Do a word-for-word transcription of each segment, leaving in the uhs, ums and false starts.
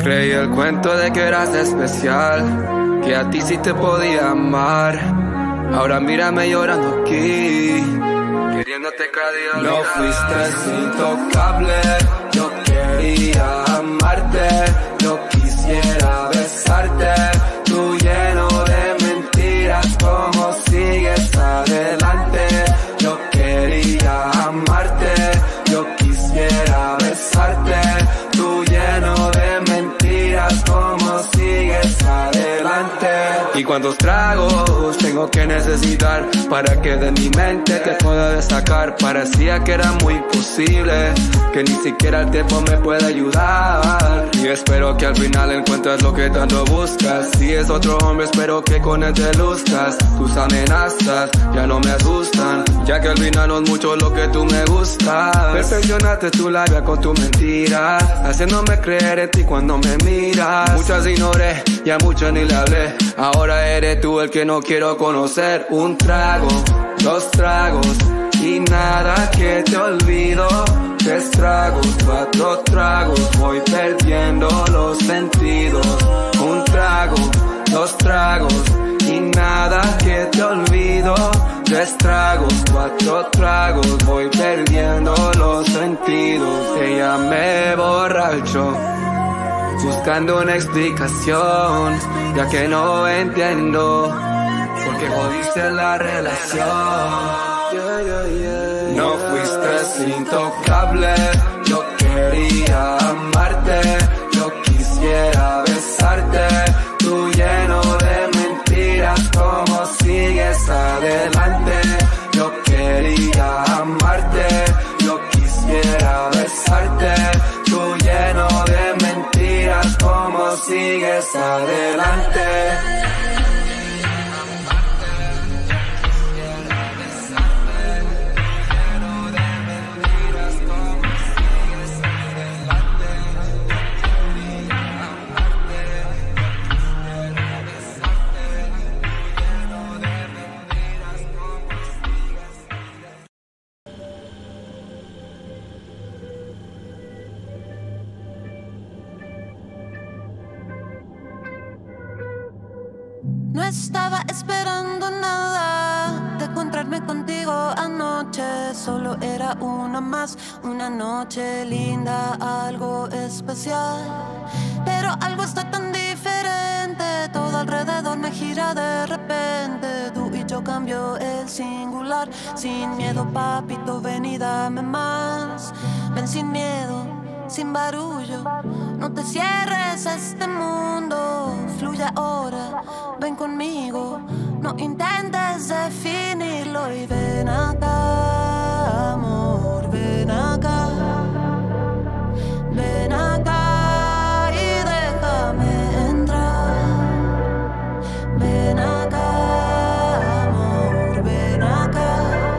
creí el cuento de que eras especial, que a ti sí te podía amar. Ahora mírame llorando aquí, queriéndote cada día olvidar. No fuiste intocable, yo quería amarte, yo quisiera besarte, tú lleno de mentiras, como sigues adelante. Yo quería amarte, yo quisiera besarte, tú lleno de mentiras, como sigues adelante. Y cuántos tragos tengo que necesitar para que de mi mente te pueda destacar. Parecía que era muy posible, que ni siquiera el tiempo me puede ayudar. Y espero que al final encuentres lo que tanto buscas. Si es otro hombre, espero que con él te luzcas. Tus amenazas ya no me asustan, ya que al final no es mucho lo que tú me gustas. Perfeccionaste tu labia con tu mentira, haciéndome creer en ti cuando me miras. Muchas ignoré, ya muchas ni le hablé. Ahora eres tú el que no quiero conocer. Un trago, dos tragos y nada que te olvido. Tres tragos, cuatro tragos, voy perdiendo los sentidos. Un trago, dos tragos y nada que te olvido. Tres tragos, cuatro tragos, voy perdiendo los sentidos. Te llamé borracho, buscando una explicación, ya que no entiendo por qué jodiste la relación. Yeah, yeah, yeah. No fuiste intocable, yo quería amarte, yo quisiera besarte, tú lleno de mentiras, como sigues adelante. Yo quería amarte, yo quisiera besarte, tú lleno de mentiras, como sigues adelante. No estaba esperando nada de encontrarme contigo anoche. Solo era una más, una noche linda, algo especial. Pero algo está tan diferente, todo alrededor me gira de repente. Tú y yo cambio el singular, sin miedo papito, ven y dame más. Ven sin miedo, sin barullo, no te cierres a este mundo. Fluye ahora, ven conmigo, no intentes definirlo. Y ven acá, amor, ven acá, ven acá y déjame entrar. Ven acá, amor, ven acá,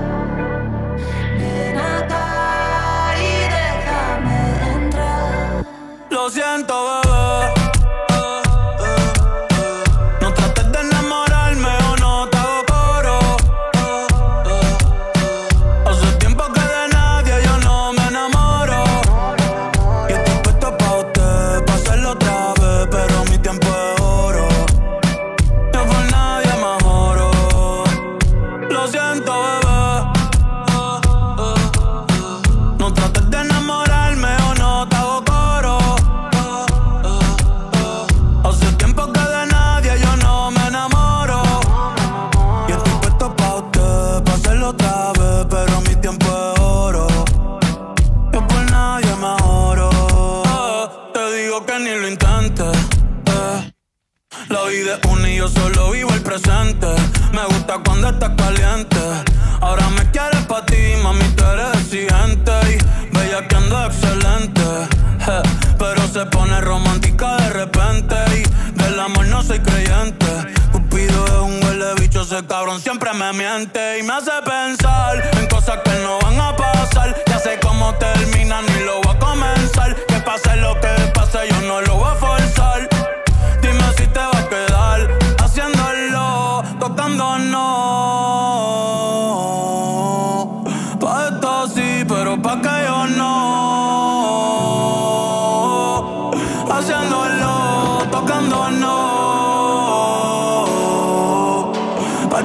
ven acá y déjame entrar. Lo siento, bebé, no trates de enamorarme o no te hago coro. Hace tiempo que de nadie yo no me enamoro. Y estoy puesto pa' usted, pa' hacerlo otra vez, pero mi tiempo es oro. Yo por nadie me joro. Lo siento, bebé, no trates de enamorarme o no te hago coro. Hace tiempo que de nadie yo no me enamoro. Y estoy puesto pa' usted, pa' hacerlo otra vez, pero mi tiempo es oro. Yo por nadie me joro. Eh, te digo que ni lo intentes. eh. La vida es una y yo solo vivo el presente. Me gusta cuando estás caliente. Ahora me quieres pa' ti, mami, tú eres exigente. Y bella que ando excelente. eh, Pero se pone romántica de repente. Y del amor no soy creyente. Cupido es un huele bicho, ese cabrón siempre me miente. Y me hace pensar en cosas que no van a pasar. Ya sé cómo termina, ni lo voy a comenzar. Que pase lo que pase, yo no lo voy a forzar. Dime si te va a quedar haciéndolo, tocándonos. Pa' esto sí, pero pa' que yo no. Haciéndolo.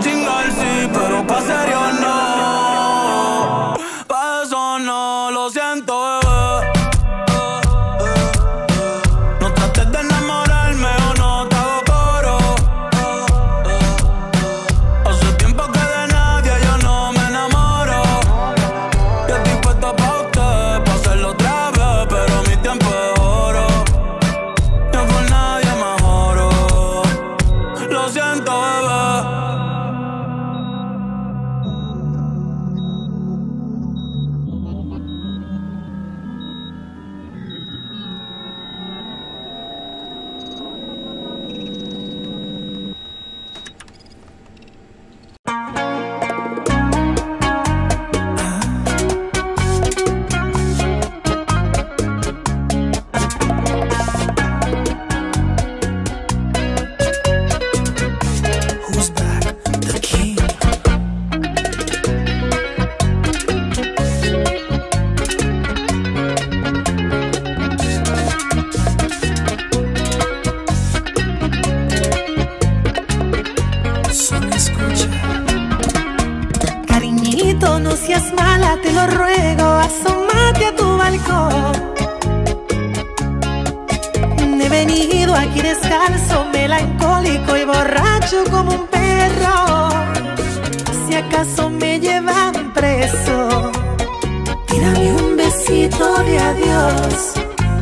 chingar sí, pero pa' serio no. Pa' eso no, lo siento, bebé. No trates de enamorarme o no te hago coro. Hace tiempo que de nadie yo no me enamoro. Yo estoy puesto pa' usted, pa' hacerlo otra vez, pero mi tiempo es oro. Yo con nadie mejoro. Lo siento, bebé. Who's back? The king. Solo escucha. Cariñito, no seas mala, te lo ruego, asómate a tu balcón. He venido aquí descalzo, melancólico y borracho como un perro. Si acaso me llevan preso, tírame un besito de adiós.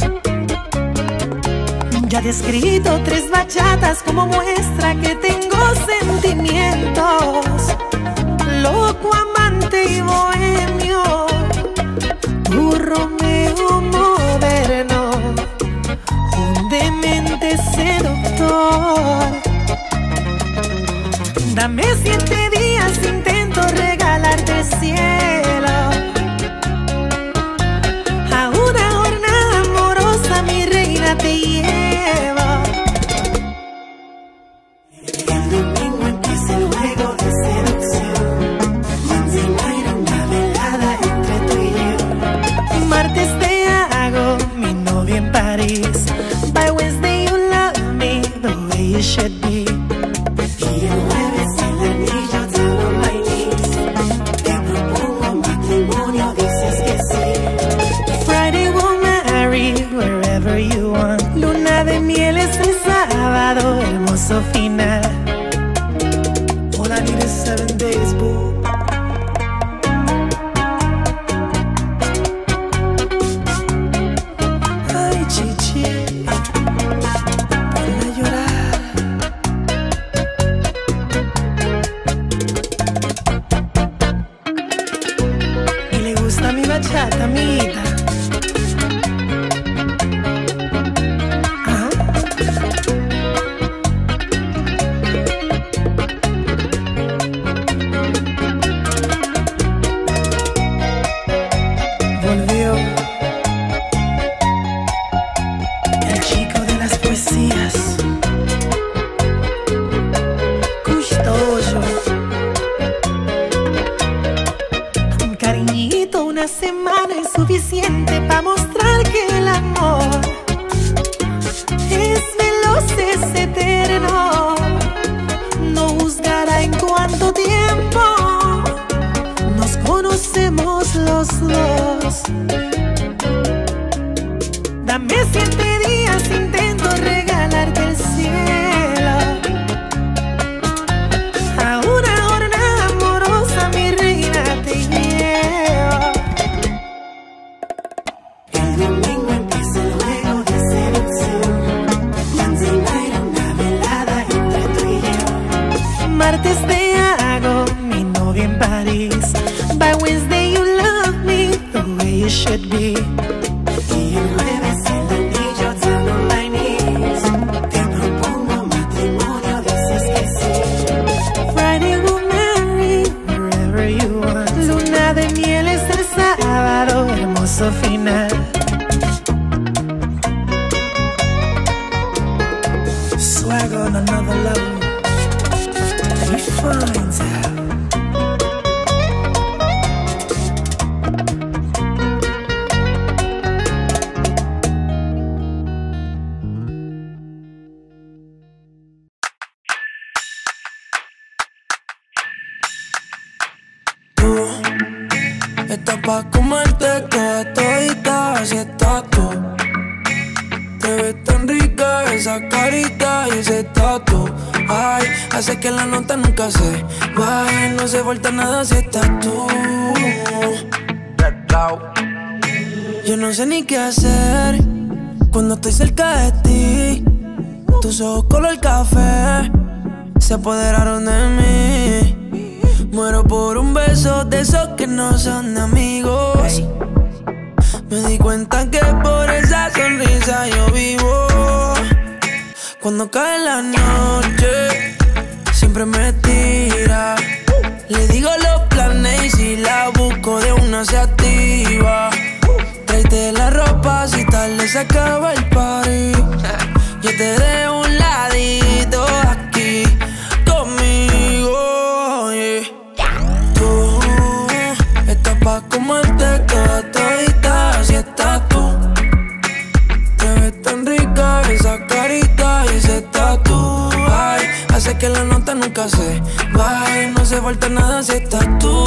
Ya te he escrito tres bachatas como muestra que tengo sentimientos. Loco, amante y bohemio, tu Romeo moderno, un demente seductor. Dame siete días, intento regalarte el cielo. A una jornada amorosa, mi reina, te llevo. El domingo empieza el juego de seducción. Wednesday night, una velada entre tú y yo. Martes te hago mi novia en París. By Wednesday you love me the way you should be. Y el jueves el anillo down on my knees. Te propongo matrimonio, dices que sí. Friday we'll marry wherever you want. Luna de miel es el sábado, hermoso final. All I need is seven days, boo. Ay, chichi, ponla a llorar. Y le gusta mi bachata, amiguita. Ajá. Volvió el chico de las poesías, Custodio. Un cariñito, una semana es suficiente para mostrar que el amor es veloz, es eterno. No juzgará en cuánto tiempo nos conocemos los dos. Dame siete días, intento regalarte el cielo. A una jornada amorosa, mi reina, te llevo. El domingo empieza el juego de seducción. Wednesday night, una velada entre tú y yo. Martes te hago mi novia en París. By Wednesday you love me the way you should be. Y el jueves el anillo down on my knees. Te propongo matrimonio, dices que sí. Friday we'll marry wherever you want. Luna de miel es el sábado, hermoso final. Swag on another level. He finds out. Estás pa' comerte toda todita, así estás tú. Te ves tan rica esa carita y ese tatu. Ay, hace que la nota nunca se baje. No se falta nada si estás tú. Yo no sé ni qué hacer cuando estoy cerca de ti. Tus ojos color café se apoderaron de mí. Muero por un beso de esos que no son de amigos. Me di cuenta que por esa sonrisa yo vivo. Cuando cae la noche, siempre me tira. Le digo los planes y si la busco de una se activa. Tráete la ropa si tarde se acaba el party. Yo te dejo un ladito aquí conmigo, yeah. Tú estás pa' comerte toda todita, así estás tú. Te ves tan rica esa carita y ese tatu. Ay, hace que la nota nunca se baje. No se falta nada si estás tú.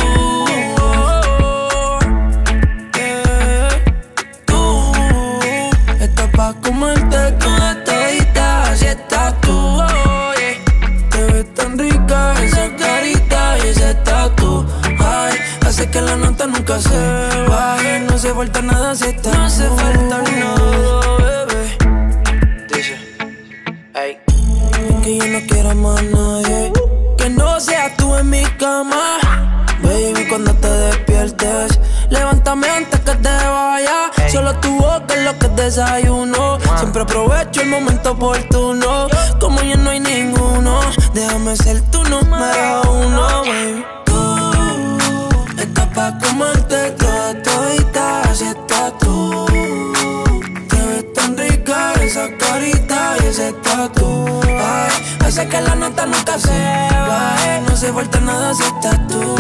Pa' comerte toda todita, así estás tú, oh, yeah. Te ves tan rica esa carita y ese tatu. Ay, hace que la nota nunca se baje. No se falta nada si estás tú. No se falta nada, bebé. Dice, ey, que yo no quiero más nadie que no seas tú en mi cama. Baby, cuando te despiertes, levántame antes que te vaya. Solo tu boca es lo que desayuno. Siempre aprovecho el momento oportuno. Como ya no hay ninguno, déjame ser tu número uno, baby. Tú estás pa' comerte toda todita, así estás tú. Te ves tan rica esa carita y ese tatu. Ay, hace que la nota nunca se baje. No se falta nada si estás tú.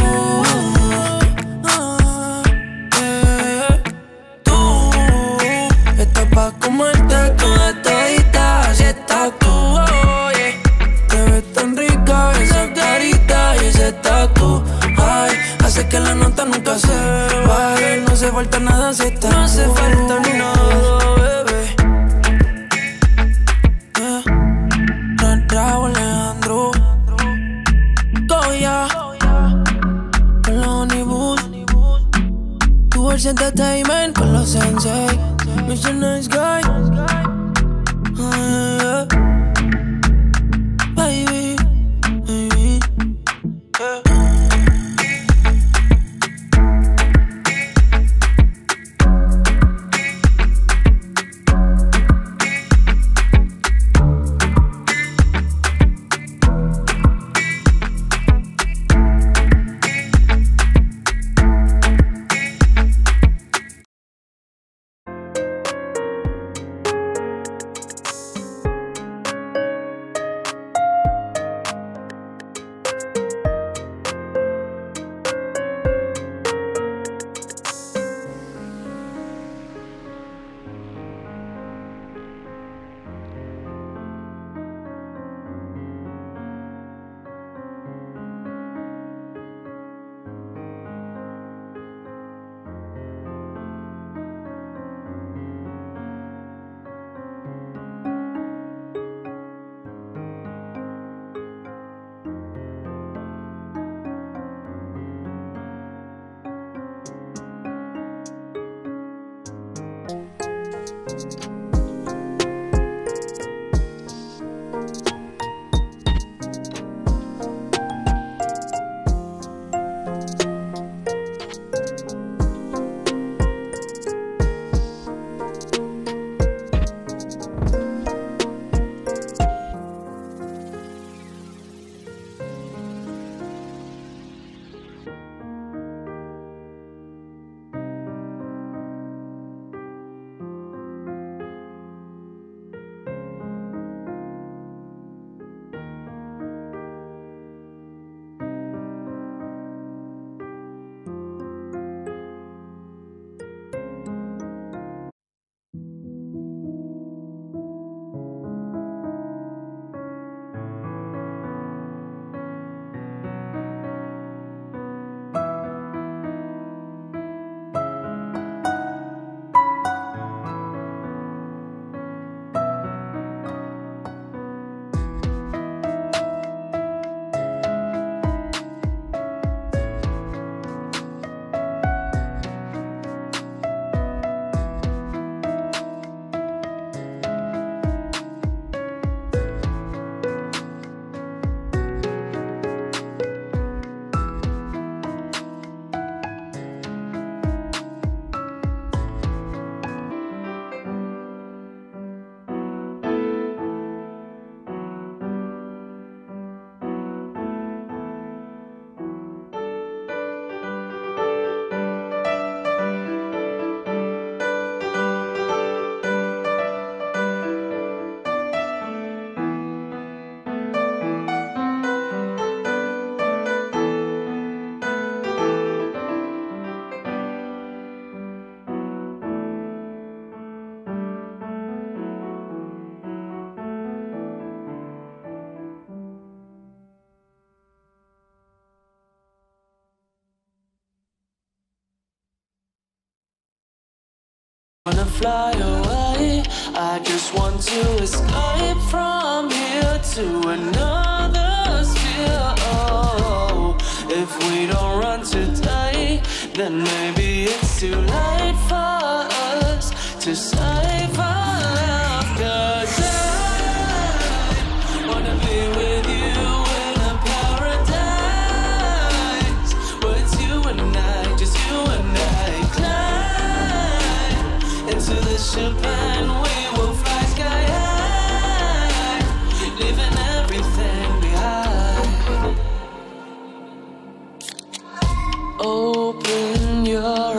Pa' comerte toda todita, así estás tú, oh, yeah. Te ves tan rica esa carita y ese tatu. Ay, hace que la nota nunca se baje. No se falta nada si estás tú. No se falta nada, bebé, yeah. Raúl Alejandro Goya con los Honeywood, Tours Entertainment con los Sensei, Mister Nice Guy, oh, yeah. Baby, baby, yeah. Wanna fly away, I just want to escape from here to another sphere. Oh, if we don't run today, then maybe it's too late for us to save our love. 'Cause I wanna be with you in a paradise where it's you and I, just you and I. Into the ship and we will fly sky high, leaving everything behind. Open your